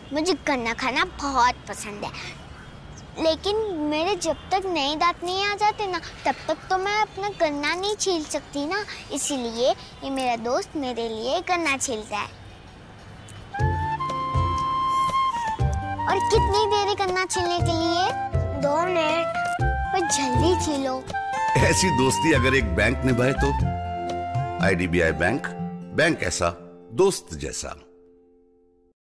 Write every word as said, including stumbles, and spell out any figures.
मुझे गन्ना खाना बहुत पसंद है, लेकिन मेरे जब तक नए दांत नहीं आ जाते ना, तब तक तो मैं अपना गन्ना नहीं छील सकती ना। इसीलिए ये मेरा दोस्त मेरे लिए गन्ना छीलता है। और कितनी देर है गन्ना छीलने के लिए? दो मिनट। पर जल्दी छीलो। ऐसी दोस्ती अगर एक बैंक निभाए तो। I D B I bank, bank ऐसा दोस्त जैसा।